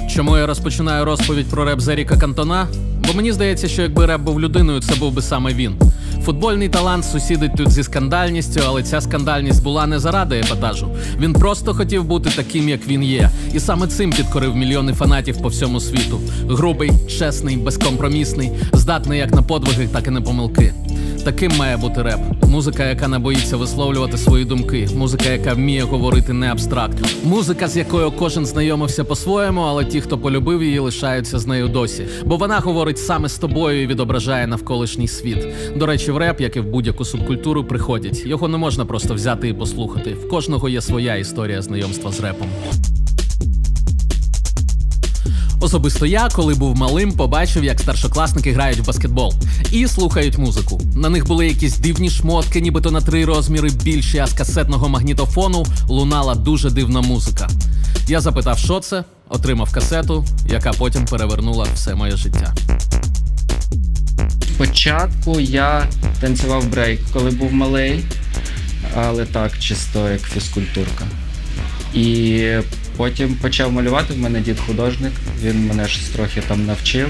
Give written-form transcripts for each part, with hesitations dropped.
Чому я розпочинаю розповідь про реп з Еріка Кантона? Бо мені здається, що якби реп був людиною, це був би саме він. Футбольний талант сусідить тут зі скандальністю, але ця скандальність була не заради епатажу. Він просто хотів бути таким, як він є. І саме цим підкорив мільйони фанатів по всьому світу. Грубий, чесний, безкомпромісний, здатний як на подвиги, так і на помилки. Таким має бути реп. Музика, яка не боїться висловлювати свої думки. Музика, яка вміє говорити не абстрактно. Музика, з якою кожен знайомився по-своєму, але ті, хто полюбив її, лишаються з нею досі. Бо вона говорить саме з тобою і відображає навколишній світ. До речі, в реп, як і в будь-яку субкультуру, приходять. Його не можна просто взяти і послухати. В кожного є своя історія знайомства з репом. Особисто я, коли був малим, побачив, як старшокласники грають в баскетбол і слухають музику. На них були якісь дивні шмотки, нібито на 3 розміри більші, а з касетного магнітофону лунала дуже дивна музика. Я запитав, що це, отримав касету, яка потім перевернула все моє життя. Спочатку я танцював брейк, коли був малий, але так, чисто як фізкультурка. І потім почав малювати, в мене дід художник, він мене ж трохи там навчив.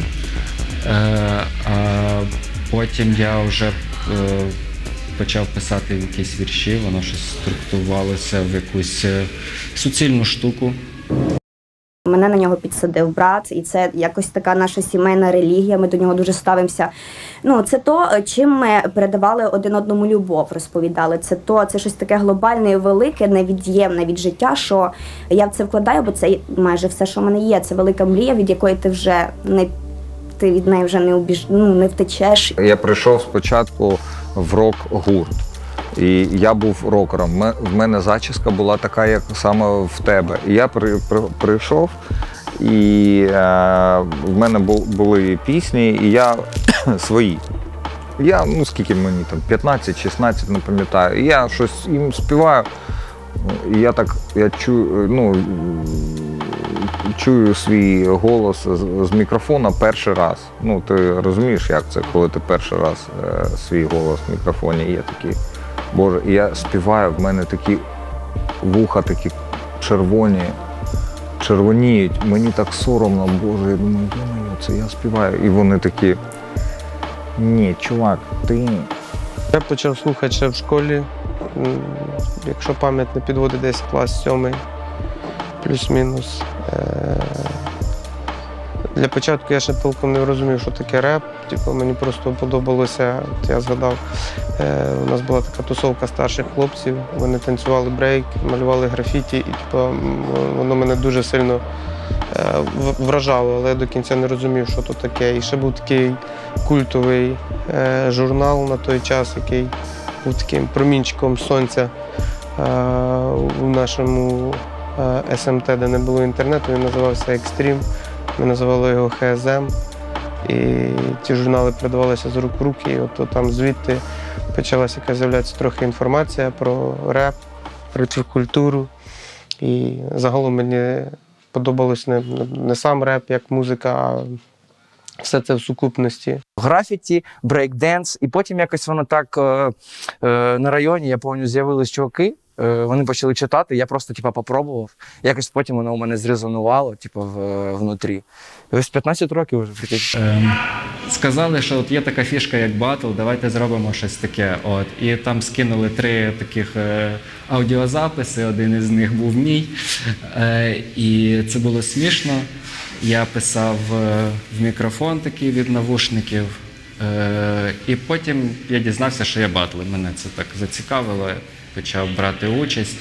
А потім я вже почав писати якісь вірші, воно щось структурувалося в якусь суцільну штуку. Мене на нього підсадив брат, і це якось така наша сімейна релігія, ми до нього дуже ставимося. Ну, це то, чим ми передавали один одному любов, розповідали. Це щось таке глобальне і велике, невід'ємне від життя, що я в це вкладаю, бо це майже все, що в мене є. Це велика мрія, від якої ти від неї вже не втечеш. Я прийшов спочатку в рок-гурт. І я був рокером. В мене зачіска була така, як саме в тебе. І я прийшов, і в мене були пісні, і я свої. Я, скільки мені там, 15-16, не пам'ятаю. І я щось їм співаю, і я чую свій голос з мікрофона перший раз. Ну, ти розумієш, як це, коли ти перший раз свій голос в мікрофоні, і я такий, Боже, і я співаю, в мене такі вуха такі червоніють, мені так соромно, Боже, я думаю, це я співаю. І вони такі, ні, чувак, ти... Я почав слухати ще в школі, якщо пам'ять не підводить, десь клас 7, плюс-мінус. Для початку я ще толком не розумів, що таке реп. Мені просто подобалося, я згадав, у нас була така тусовка старших хлопців, вони танцювали брейк, малювали графіті, і воно мене дуже сильно вражало, але я до кінця не розумів, що то таке. І ще був такий культовий журнал на той час, який був таким промінчиком сонця у нашому СМТ, де не було інтернету, він називався «Екстрім». Ми називали його ХСМ, і ті журнали передавалися з рук в руки, і от там звідти почалася з'являтися трохи інформація про реп, про цю культуру. І загалом мені подобалось не сам реп як музика, а все це в сукупності. Графіті, брейк-денс, і потім якось воно так на районі, я пам'ятаю, з'явились чуваки, вони почали читати, я просто попробував. Якось потім воно у мене зрезонувало внутрі. І ось 15 років вже. Сказали, що от є така фішка, як батл, давайте зробимо щось таке. І там скинули 3 таких аудіозаписи, один із них був мій. І це було смішно. Я писав в мікрофон такий від навушників. І потім я дізнався, що є батли. Мене це так зацікавило. Почав брати участь.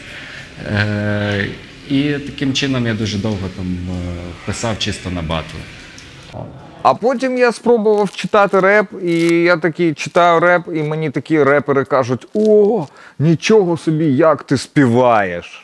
І таким чином я дуже довго там писав чисто на батли. А потім я спробував читати реп, і я такий читаю реп, і мені такі репери кажуть: «О, нічого собі, як ти співаєш!»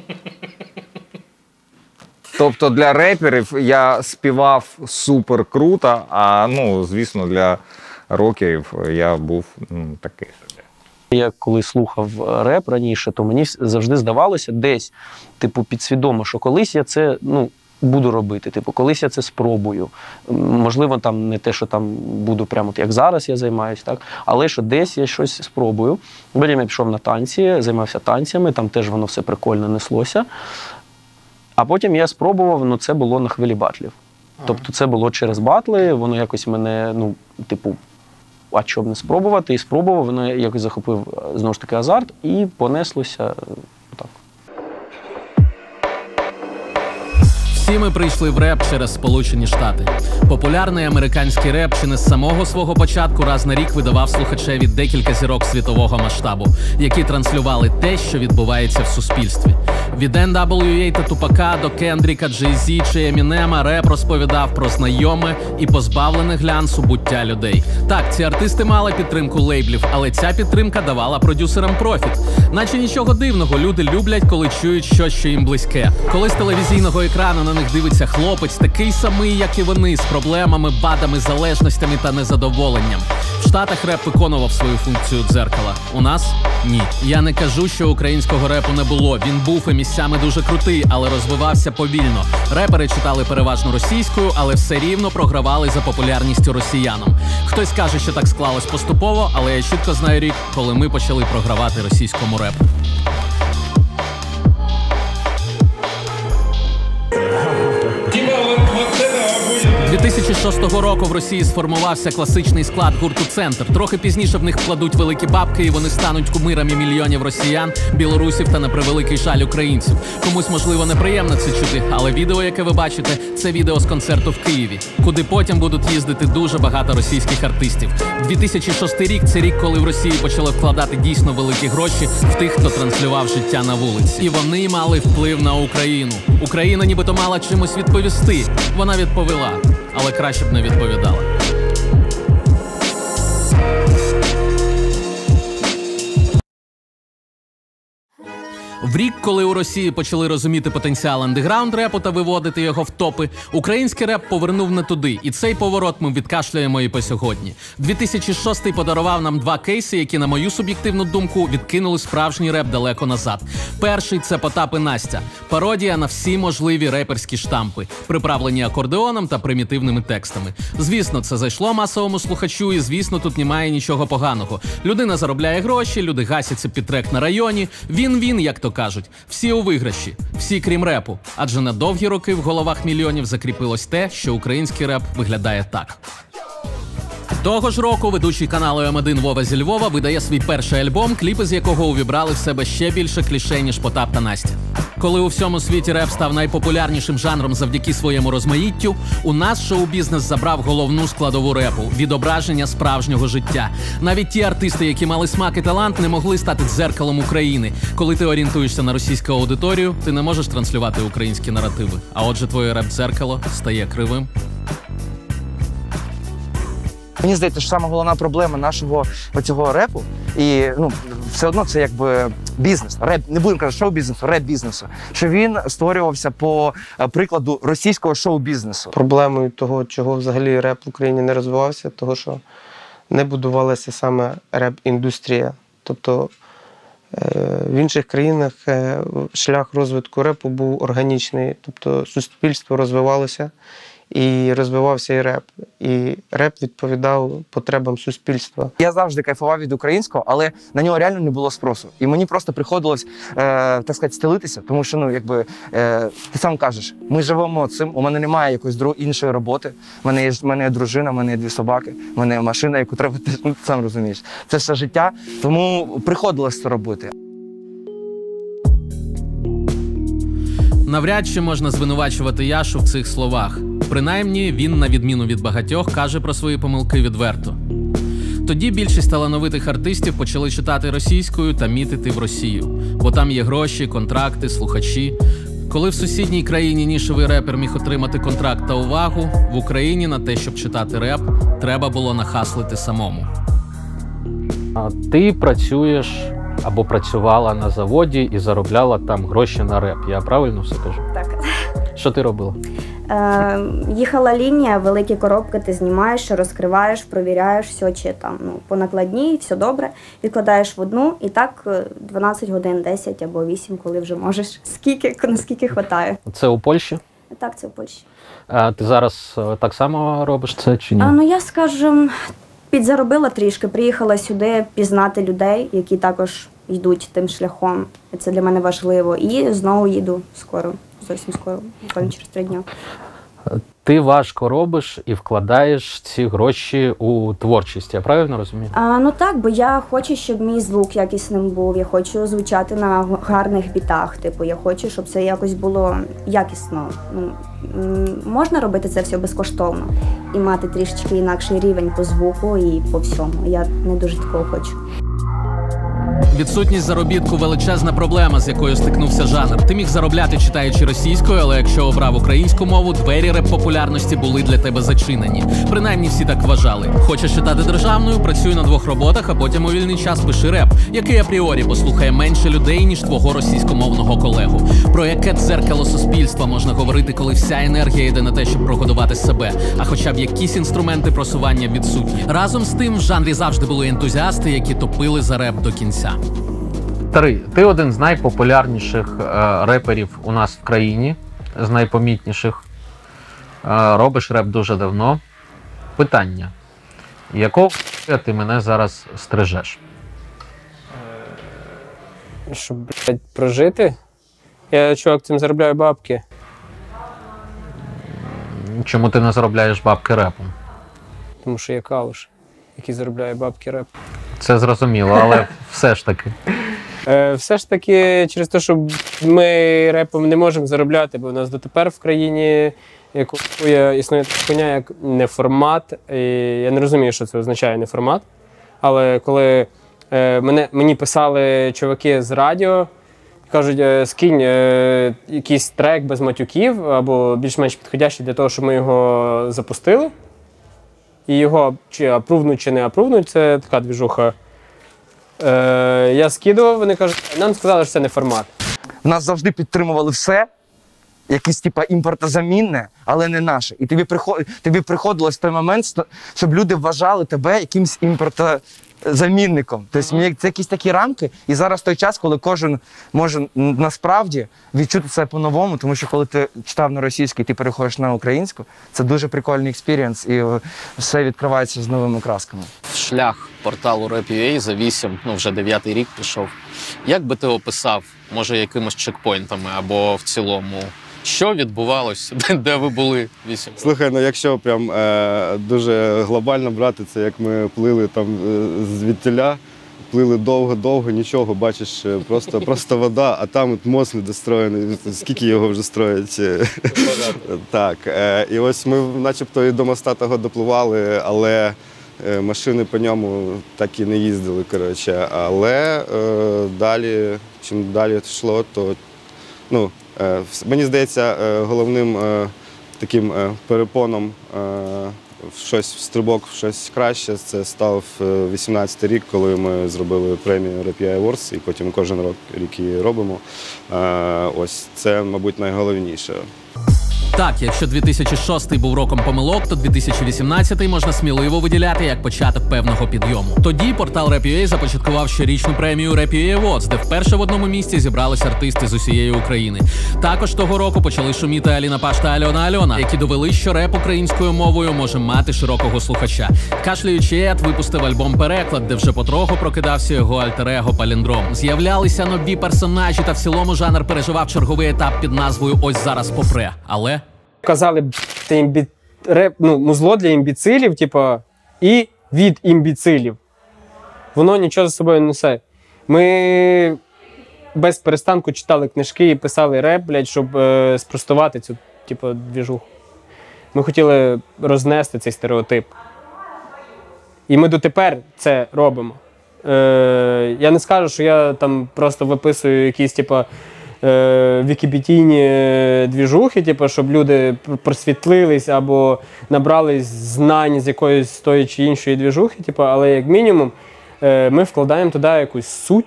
Тобто для реперів я співав супер круто, а, звісно, для рокерів я був такий. Я коли слухав реп раніше, то мені завжди здавалося десь, підсвідомо, що колись я це, буду робити, колись я це спробую. Можливо, там не те, що там буду прямо як зараз я займаюся, так? Але що десь я щось спробую. Потім я пішов на танці, займався танцями, там теж воно все прикольно неслося. А потім я спробував, ну це було на хвилі батлів. Тобто це було через батли, воно якось мене, ну, типу, а що б не спробувати? І спробував, воно якось захопив, знову ж таки, азарт, і понеслося так. Всі ми прийшли в реп через Сполучені Штати. Популярний американський реп чи не з самого свого початку раз на рік видавав слухачеві декілька зірок світового масштабу, які транслювали те, що відбувається в суспільстві. Від NWA та Тупака до Кендріка, Джей-Зі чи Емінема реп розповідав про знайоме і позбавлене глянцу буття людей. Так, ці артисти мали підтримку лейблів, але ця підтримка давала продюсерам профіт. Наче нічого дивного, люди люблять, коли чують щось, що їм близьке. Коли з телевізійного екрану на них дивиться хлопець, такий самий, як і вони, з проблемами, бадами, залежностями та незадоволенням. В Штатах реп виконував свою функцію дзеркала. У нас – ні. Я не кажу, що українського репу не було. Він був і місцями дуже крутий, але розвивався повільно. Репери читали переважно російською, але все рівно програвали за популярністю росіянам. Хтось каже, що так склалось поступово, але я чітко знаю рік, коли ми почали програвати російському репу. 2006 року в Росії сформувався класичний склад гурту «Центр». Трохи пізніше в них вкладуть великі бабки, і вони стануть кумирами мільйонів росіян, білорусів та, на превеликий жаль, українців. Комусь, можливо, неприємно це чути, але відео, яке ви бачите, це відео з концерту в Києві, куди потім будуть їздити дуже багато російських артистів. 2006 рік – це рік, коли в Росії почали вкладати дійсно великі гроші в тих, хто транслював життя на вулиці. І вони мали вплив на Україну. Україна нібито мала чимось відповісти. Вона відповіла, але краще б не відповідала. В рік, коли у Росії почали розуміти потенціал андеграунд репу та виводити його в топи, український реп повернув не туди. І цей поворот ми відкашляємо і по сьогодні. 2006 подарував нам два кейси, які, на мою суб'єктивну думку, відкинули справжній реп далеко назад. Перший – це Потап і Настя. Пародія на всі можливі реперські штампи, приправлені акордеоном та примітивними текстами. Звісно, це зайшло масовому слухачу, і, звісно, тут немає нічого поганого. Людина заробляє гроші, люди гасяться під трек на районі. Він, як то кажуть, всі у виграші, всі крім репу. Адже на довгі роки в головах мільйонів закріпилось те, що український реп виглядає так. Того ж року ведучий каналу М1 Вова зі Львова видає свій перший альбом, кліпи з якого увібрали в себе ще більше кліше, ніж Потап та Настя. Коли у всьому світі реп став найпопулярнішим жанром завдяки своєму розмаїттю, у нас шоу-бізнес забрав головну складову репу – відображення справжнього життя. Навіть ті артисти, які мали смак і талант, не могли стати дзеркалом України. Коли ти орієнтуєшся на російську аудиторію, ти не можеш транслювати українські наративи. А отже, твоє реп-дзеркало стає кривим. Мені здається, що саме головна проблема нашого оцього репу, і все одно це якби бізнес, реп, не будемо казати шоу-бізнесу, реп-бізнесу, що він створювався по прикладу російського шоу-бізнесу. Проблемою того, чого взагалі реп в Україні не розвивався, того, що не будувалася саме реп-індустрія. Тобто в інших країнах шлях розвитку репу був органічний, тобто суспільство розвивалося, і розвивався і реп. І реп відповідав потребам суспільства. Я завжди кайфував від українського, але на нього реально не було спросу. І мені просто приходилось, так сказати, стелитися, тому що, ти сам кажеш, ми живемо цим, у мене немає якоїсь іншої роботи, в мене є дружина, в мене є 2 собаки, в мене є машина, яку треба, ти сам розумієш. Це все життя, тому приходилось це робити. Навряд чи можна звинувачувати Яшу в цих словах. Принаймні, він, на відміну від багатьох, каже про свої помилки відверто. Тоді більшість талановитих артистів почали читати російською та мітити в Росію. Бо там є гроші, контракти, слухачі. Коли в сусідній країні нішевий репер міг отримати контракт та увагу, в Україні на те, щоб читати реп, треба було нахаслити самому. Ти працюєш або працювала на заводі і заробляла там гроші на реп. Я правильно все кажу? Так. Що ти робила? Їхала лінія, великі коробки ти знімаєш, розкриваєш, провіряєш все, чи там по накладній, все добре, відкладаєш в одну, і так 12 годин, 10 або 8, коли вже можеш, наскільки хватає. Це у Польщі? Так, це в Польщі. А ти зараз так само робиш це чи ні? Я, скажімо, підзаробила трішки, приїхала сюди пізнати людей, які також йдуть тим шляхом. Це для мене важливо. І знову їду скоро, зовсім скоро, буквально через 3 дні. Ти важко робиш і вкладаєш ці гроші у творчість, я правильно розумію? Ну так, бо я хочу, щоб мій звук якісним був, я хочу звучати на гарних бітах, типу, я хочу, щоб це якось було якісно. Можна робити це все безкоштовно і мати трішечки інакший рівень по звуку і по всьому. Я не дуже такого хочу. Відсутність заробітку – величезна проблема, з якою стикнувся жанр. Ти міг заробляти, читаючи російською, але якщо обрав українську мову, двері реп-популярності були для тебе зачинені. Принаймні всі так вважали. Хочеш читати державною – працюй на 2 роботах, а потім у вільний час пиши реп, який апріорі послухає менше людей, ніж твого російськомовного колегу. Про яке дзеркало суспільства можна говорити, коли вся енергія йде на те, щоб прогодувати себе, а хоча б якісь інструменти просування відсутні. Разом з тим, в жанрі завжди були ентузіасти, які топили за реп до кінця. Старий, ти один з найпопулярніших реперів у нас в країні, з найпомітніших. Робиш реп дуже давно. Питання. Якого ти мене зараз стрижеш? Щоб, блядь, прожити? Я, чувак, цим заробляю бабки. Чому ти не заробляєш бабки репом? Тому що я калуш, який заробляє бабки реп. Це зрозуміло, але все ж таки. Все ж таки через те, що ми репом не можемо заробляти, бо в нас дотепер в країні існує така хуйня, як неформат. І я не розумію, що це означає неформат. Але коли мені писали чуваки з радіо, кажуть, скинь якийсь трек без матюків або більш-менш підходящий для того, щоб ми його запустили. І його чи апрувнуть, чи не апрувнуть, це така двіжуха. Я скидував, вони кажуть, нам сказали, що це не формат. В нас завжди підтримували все, якесь типа імпортозамінне, але не наше. І тобі приходилось в той момент, щоб люди вважали тебе якимсь імпортозамінником. Тобто це якісь такі рамки, і зараз той час, коли кожен може насправді відчути це по-новому, тому що коли ти читав на російській, ти переходиш на українську, це дуже прикольний експірієнс, і все відкривається з новими красками. Шлях порталу Rap.ua за 8, вже 9-й рік пішов. Як би ти описав, може, якимось чекпоінтами або в цілому, що відбувалося, де ви були 8? Слухай, якщо прям дуже глобально брати, це як ми плили там звідтіля, плили довго-довго, нічого, бачиш, просто вода, а там от мост недостроєний, скільки його вже строять. Так, і ось ми начебто і до моста того допливали, але машини по ньому так і не їздили, коротше. Але далі, чим далі йшло, то, мені здається, головним таким перепоном в стрибок в щось краще, це став 18-й рік, коли ми зробили премію Rap.ua Awards, і потім кожен рік її робимо. Ось це, мабуть, найголовніше. Так, якщо 2006 був роком помилок, то 2018 можна сміливо виділяти як початок певного підйому. Тоді портал Rap.ua започаткував щорічну премію Rap.ua Awards, де вперше в одному місці зібрались артисти з усієї України. Також того року почали шуміти Аліна Паш та Альона, які довели, що реп українською мовою може мати широкого слухача. Кашляючи Ед випустив альбом «Переклад», де вже потроху прокидався його альтер-его Паліндром. З'являлися нові персонажі, та в цілому жанр переживав черговий етап під назвою «Ось зараз попре». Але казали, це музло для імбіцилів, і від імбіцилів. Воно нічого за собою не несе. Ми без перестанку читали книжки і писали реп, щоб спростувати цю, двіжуху. Ми хотіли рознести цей стереотип. І ми дотепер це робимо. Я не скажу, що я там просто виписую якісь, вікіпедійні двіжухи, щоб люди просвітлились або набрались знань з якоїсь тої чи іншої двіжухи, але як мінімум ми вкладаємо туди якусь суть.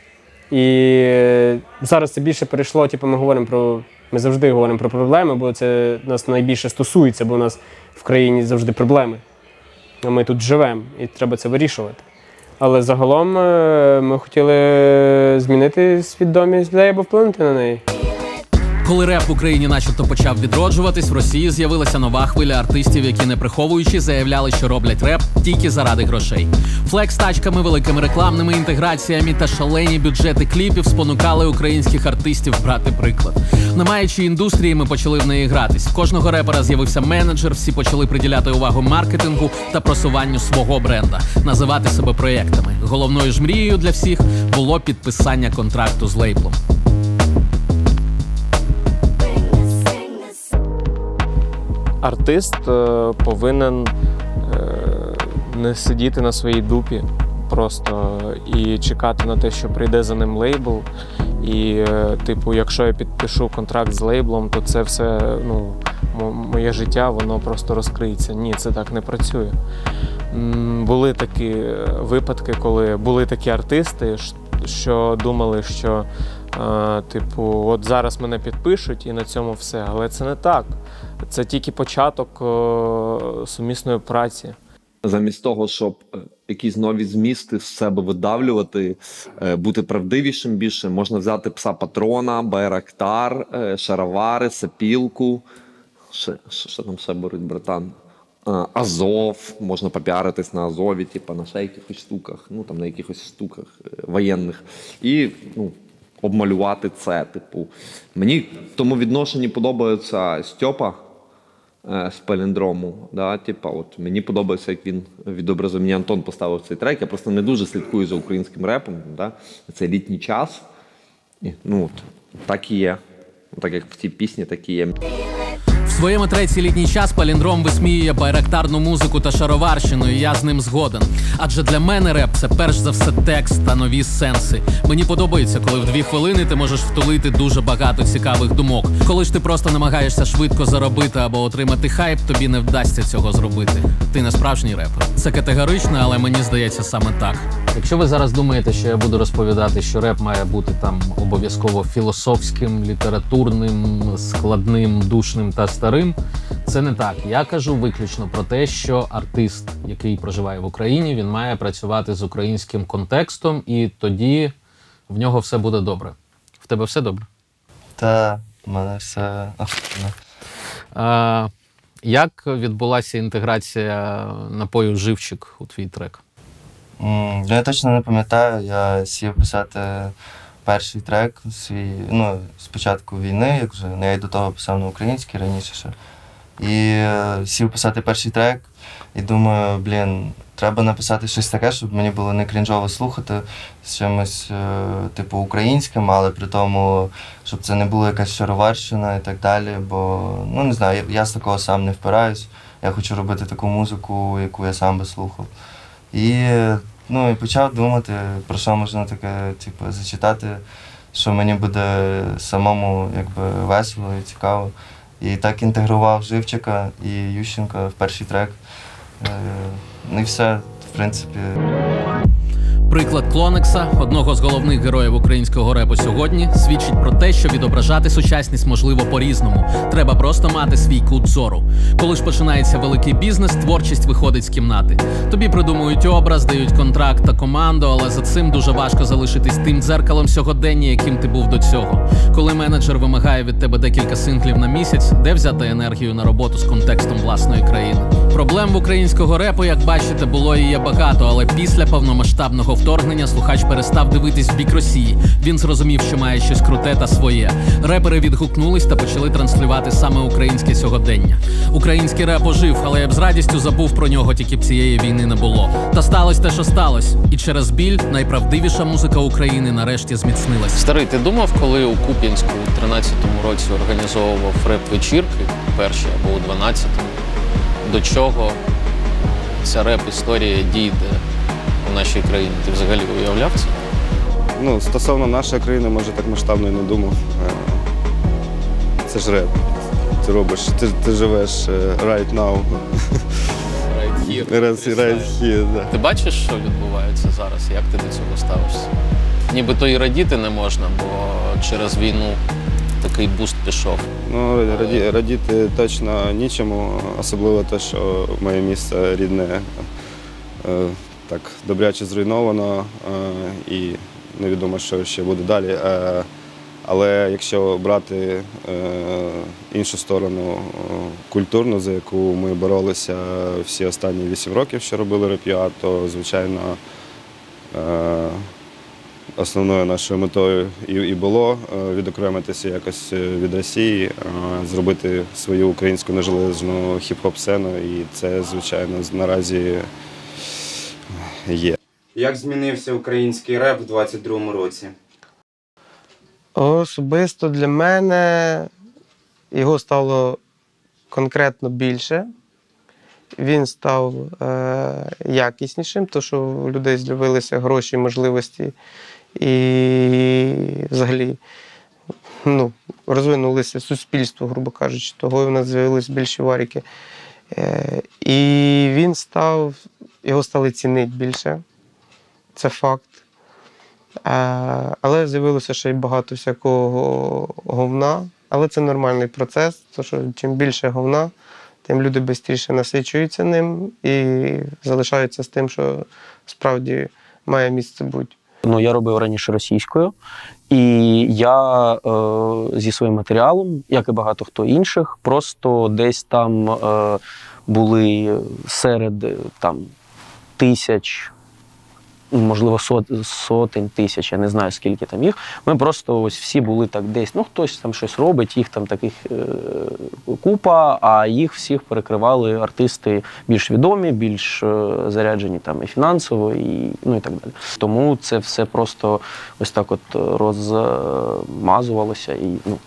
І зараз це більше перейшло, ми завжди говоримо про проблеми, бо це нас найбільше стосується, бо у нас в країні завжди проблеми. А ми тут живемо і треба це вирішувати. Але загалом ми хотіли змінити свідомість людей або вплинути на неї. Коли реп в Україні начебто почав відроджуватись, в Росії з'явилася нова хвиля артистів, які не приховуючи заявляли, що роблять реп тільки заради грошей. Флекс тачками, великими рекламними інтеграціями та шалені бюджети кліпів спонукали українських артистів брати приклад. Не маючи індустрії, ми почали в неї гратись. В кожного репера з'явився менеджер, всі почали приділяти увагу маркетингу та просуванню свого бренда, називати себе проєктами. Головною ж мрією для всіх було підписання контракту з лейблом. Артист повинен не сидіти на своїй дупі просто і чекати на те, що прийде за ним лейбл. І, типу, якщо я підпишу контракт з лейблом, то це все, моє життя, воно просто розкриється. Ні, це так не працює. Були такі випадки, коли були такі артисти, що думали, що, типу, от зараз мене підпишуть і на цьому все. Але це не так. Це тільки початок сумісної праці. Замість того, щоб якісь нові змісти з себе видавлювати, бути правдивішим більше, можна взяти Пса Патрона, Байрактар, Шаровари, Сопілку. Що там ще беруть, братан? Азов, можна попіаритись на Азові, типу, на ще якихось штуках, там на якихось штуках воєнних. І, обмалювати це, типу. Мені в тому відношенні подобається Стьопа з Паліндрому, да, типу, от мені подобається, як він відобразив, мені Антон поставив цей трек, я просто не дуже слідкую за українським репом, да, це літній час, і, так і є, так як в цій пісні, так і є. В своєму треці «Літній час» Паліндром висміює байрактарну музику та шароварщину, і я з ним згоден. Адже для мене реп – це перш за все текст та нові сенси. Мені подобається, коли в 2 хвилини ти можеш втулити дуже багато цікавих думок. Коли ж ти просто намагаєшся швидко заробити або отримати хайп, тобі не вдасться цього зробити. Ти не справжній репер. Це категорично, але мені здається саме так. Якщо ви зараз думаєте, що я буду розповідати, що реп має бути там обов'язково філософським, літературним, складним, душним та старим, це не так. Я кажу виключно про те, що артист, який проживає в Україні, він має працювати з українським контекстом, і тоді в нього все буде добре. В тебе все добре? Та, в мене все охуєнно. Як відбулася інтеграція напою «Живчик» у твій трек? Я точно не пам'ятаю, я сів писати перший трек свій, з початку війни, як вже, я й до того писав на українській раніше ще. І сів писати перший трек і думаю, треба написати щось таке, щоб мені було не крінжово слухати з чимось, типу, українським, але при тому, щоб це не було якась шароварщина і так далі, бо, не знаю, я з такого сам не впираюсь, я хочу робити таку музику, яку я сам би слухав. І почав думати, про що можна таке, типу, зачитати, що мені буде самому весело і цікаво. І так інтегрував Живчика і Ющенка в перший трек. І все, в принципі. Приклад Клонекса, одного з головних героїв українського репу сьогодні, свідчить про те, що відображати сучасність можливо по-різному. Треба просто мати свій кут зору. Коли ж починається великий бізнес, творчість виходить з кімнати. Тобі придумують образ, дають контракт та команду, але за цим дуже важко залишитись тим дзеркалом сьогодення, яким ти був до цього. Коли менеджер вимагає від тебе декілька синглів на місяць, де взяти енергію на роботу з контекстом власної країни? Проблем в українського репу, як бачите, було і є багато, але після повномасштабного вторгнення слухач перестав дивитись в бік Росії. Він зрозумів, що має щось круте та своє. Репери відгукнулись та почали транслювати саме українське сьогодення. Український реп ожив, але я б з радістю забув про нього, тільки б цієї війни не було. Та сталося те, що сталося. І через біль найправдивіша музика України нарешті зміцнилась. Старий, ти думав, коли у Куп'янську у 13-му році організовував реп-вечірки, перші або у 12-му, до чого ця реп-історія дійде у нашій країні? Ти взагалі уявляв це? Стосовно нашої країни, може, так масштабно і не думав. Це ж реп. Ти робиш, ти живеш right now. Right here, да. Ти бачиш, що відбувається зараз? Як ти до цього ставишся? Нібито і радіти не можна, бо через війну такий буст пішов. Радіти точно нічому, особливо те, що моє місце рідне так добряче зруйновано і невідомо, що ще буде далі. Але якщо брати іншу сторону культурну, за яку ми боролися всі останні 8 років, що робили РЕП.ЮА, то, звичайно, основною нашою метою і було відокремитися якось від Росії, зробити свою українську незалежну хіп-хоп-сцену, і це, звичайно, наразі є. Як змінився український реп в 22-му році? Особисто для мене його стало конкретно більше. Він став якіснішим, тому що у людей з'явилися гроші, можливості і взагалі розвинулося суспільство, грубо кажучи, того в нас з'явилися більші варіки. І його стали цінити більше, це факт. Але з'явилося ще й багато всякого говна, але це нормальний процес, тому що чим більше говна, тим люди швидше насичуються ним і залишаються з тим, що справді має місце бути. Я робив раніше російською, і я зі своїм матеріалом, як і багато хто інших, просто десь там були серед тисяч, можливо, сотень тисяч, я не знаю, скільки там їх. Ми просто ось всі були так десь, хтось там щось робить, їх там таких купа, а їх всіх перекривали артисти більш відомі, більш заряджені там і фінансово, і так далі. Тому це все просто ось так от розмазувалося,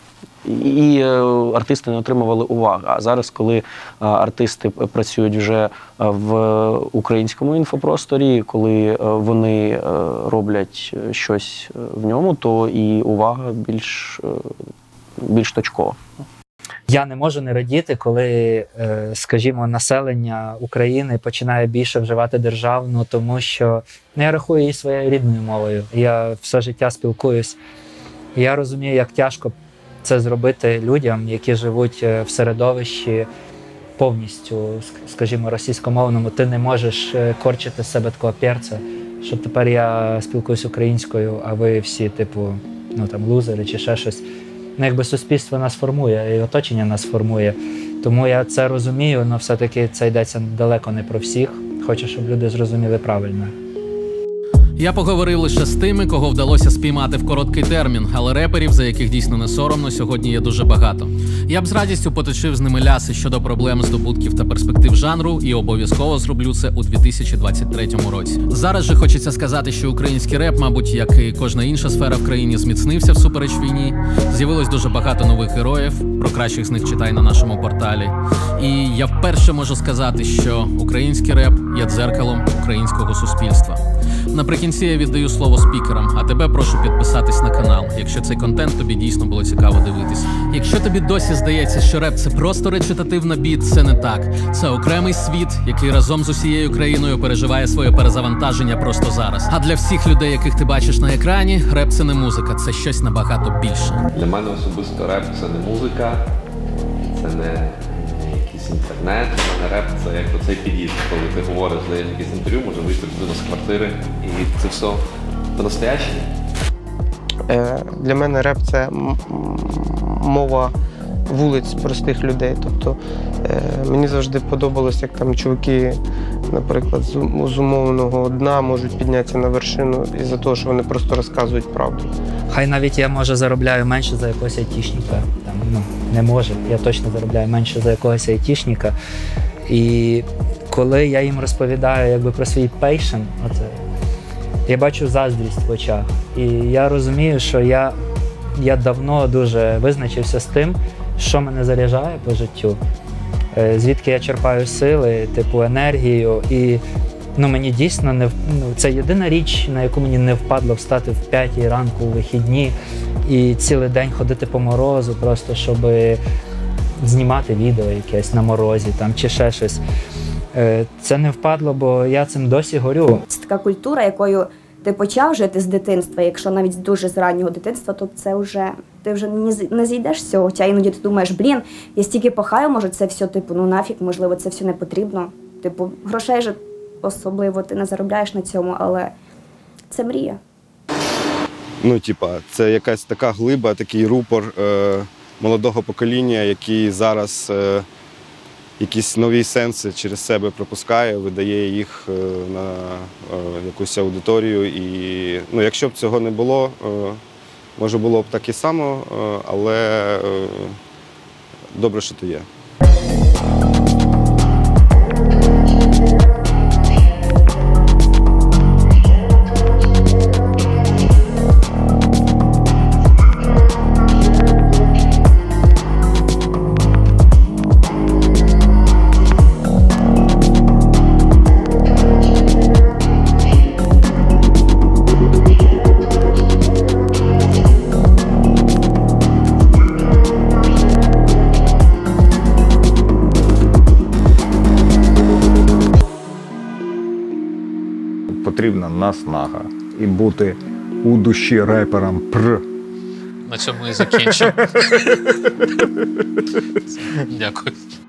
і артисти не отримували уваги. А зараз, коли артисти працюють вже в українському інфопросторі, коли вони роблять щось в ньому, то і увага більш точкова. Я не можу не радіти, коли, скажімо, населення України починає більше вживати державну, тому що я рахую її своєю рідною мовою. Я все життя спілкуюсь. І я розумію, як тяжко це зробити людям, які живуть в середовищі повністю, скажімо, російськомовному. Ти не можеш корчити з себе такого перця, що тепер я спілкуюсь українською, а ви всі, лузери чи ще щось. Якби суспільство нас формує, і оточення нас формує. Тому я це розумію, але все-таки це йдеться далеко не про всіх. Хочу, щоб люди зрозуміли правильно. Я поговорив лише з тими, кого вдалося спіймати в короткий термін, але реперів, за яких дійсно не соромно, сьогодні є дуже багато. Я б з радістю поточив з ними ляси щодо проблем, здобутків та перспектив жанру, і обов'язково зроблю це у 2023 році. Зараз же хочеться сказати, що український реп, мабуть, як і кожна інша сфера в країні, зміцнився всупереч війні. З'явилось дуже багато нових героїв, про кращих з них читай на нашому порталі. І я вперше можу сказати, що український реп є дзеркалом українського суспільства. Наприкінці я віддаю слово спікерам, а тебе прошу підписатись на канал, якщо цей контент тобі дійсно було цікаво дивитись. Якщо тобі досі здається, що реп – це просто речитатив на біт, це не так. Це окремий світ, який разом з усією країною переживає своє перезавантаження просто зараз. А для всіх людей, яких ти бачиш на екрані, реп – це не музика, це щось набагато більше. Для мене особисто реп – це не музика, це не якийсь інтернет, для мене реп – це як оцей під'їзд, коли ти говориш, даєш якесь інтерв'ю, може вийти людина з квартири, і це все по-настоящему. Для мене реп – це мова вулиць простих людей. Тобто мені завжди подобалось, як там чуваки, наприклад, з умовного дна можуть піднятися на вершину із-за того, що вони просто розказують правду. Хай навіть я, може, заробляю менше за якогось айтішника. Не може, я точно заробляю менше за якогось айтішника. І коли я їм розповідаю про свій пейшн, я бачу заздрість в очах. І я розумію, що я давно дуже визначився з тим, що мене заряджає по життю, звідки я черпаю сили, енергію. І мені дійсно це єдина річ, на яку мені не впадло встати в 5-й ранку у вихідні і цілий день ходити по морозу, просто щоб знімати відео якесь на морозі чи ще щось. Це не впадло, бо я цим досі горю. Це така культура, якою ти почав жити з дитинства, якщо навіть дуже з раннього дитинства, то це вже ти вже не зійдеш з цього. Хоча іноді ти думаєш, я стільки пахаю, може це все, нафіг, можливо, це все не потрібно. Грошей же особливо ти не заробляєш на цьому, але це мрія. Ну, типа, це якась така глиба, такий рупор молодого покоління, який зараз якісь нові сенси через себе пропускає, видає їх на якусь аудиторію. І ну, якщо б цього не було, може було б так і само, але добре, що то є. Потрібна наснага і бути у душі репером На цьому і закінчимо. Дякую.